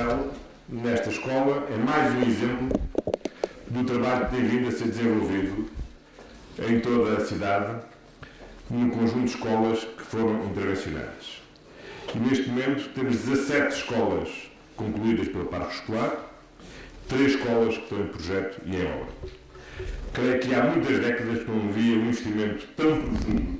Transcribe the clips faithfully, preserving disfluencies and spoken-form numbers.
Marcelo, nesta escola, é mais um exemplo do trabalho que tem vindo a ser desenvolvido em toda a cidade, num conjunto de escolas que foram intervencionadas. E neste momento temos dezassete escolas concluídas pelo parque escolar, três escolas que estão em projeto e em obra. Creio que há muitas décadas que não havia um investimento tão profundo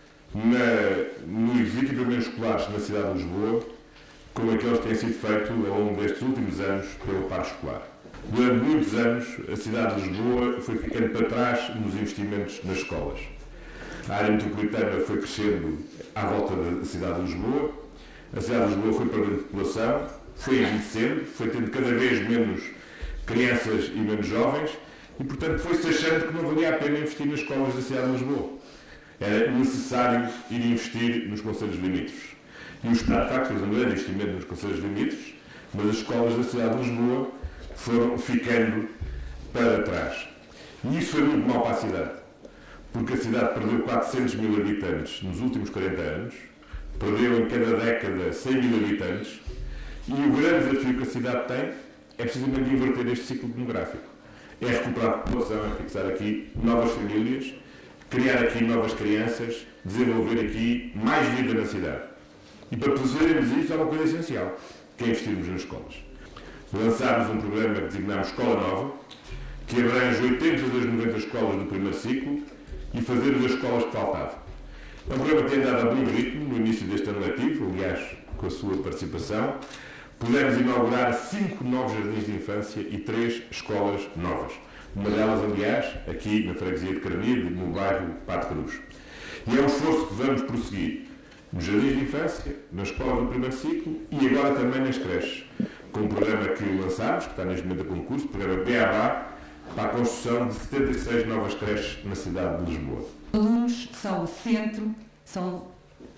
na, nos equipamentos escolares na cidade de Lisboa como aqueles que têm sido feitos ao longo destes últimos anos pelo parque escolar. Durante muitos anos, a cidade de Lisboa foi ficando para trás nos investimentos nas escolas. A área metropolitana foi crescendo à volta da cidade de Lisboa, a cidade de Lisboa foi perdendo população, foi envelhecendo, foi tendo cada vez menos crianças e menos jovens e, portanto, foi-se achando que não valia a pena investir nas escolas da cidade de Lisboa. Era necessário ir investir nos concelhos limítrofes. E o Estado, de facto, fez um grande investimento nos concelhos limítrofes, mas as escolas da cidade de Lisboa foram ficando para trás. E isso foi muito mau para a cidade, porque a cidade perdeu quatrocentos mil habitantes nos últimos quarenta anos, perdeu em cada década cem mil habitantes, e o grande desafio que a cidade tem é precisamente inverter este ciclo demográfico. É recuperar a população, é fixar aqui novas famílias, criar aqui novas crianças, desenvolver aqui mais vida na cidade. E para fazermos isso é uma coisa essencial, que é investirmos nas escolas. Lançámos um programa que designamos Escola Nova, que abrange oitenta das noventa escolas do primeiro ciclo e fazermos as escolas que faltavam. É um programa que tem dado a bom ritmo no início deste ano letivo, aliás, com a sua participação. Pudemos inaugurar cinco novos jardins de infância e três escolas novas. Uma delas, aliás, aqui na freguesia de Carnide, no bairro Pato Cruz. E é um esforço que vamos prosseguir nos jardins de infância, na escola do primeiro ciclo e agora também nas creches, com um programa que lançámos, que está neste momento a concurso, o programa B A B A, para a construção de setenta e seis novas creches na cidade de Lisboa. Os alunos são o centro, são uh,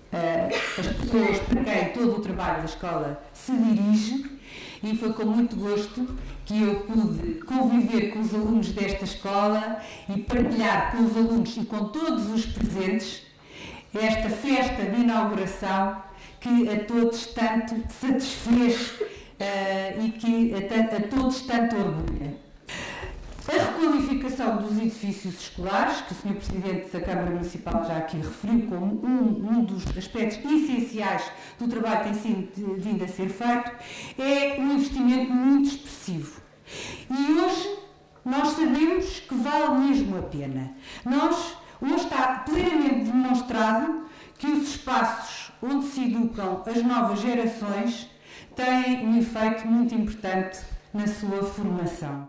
as pessoas para quem todo o trabalho da escola se dirige, e foi com muito gosto que eu pude conviver com os alunos desta escola e partilhar com os alunos e com todos os presentes esta festa de inauguração que a todos tanto satisfez uh, e que a, a todos tanto orgulha. A requalificação dos edifícios escolares, que o senhor Presidente da Câmara Municipal já aqui referiu como um, um dos aspectos essenciais do trabalho que tem sido, vindo a ser feito, é um investimento muito expressivo. E hoje nós sabemos que vale mesmo a pena. Nós, hoje está plenamente demonstrado que os espaços onde se educam as novas gerações têm um efeito muito importante na sua formação.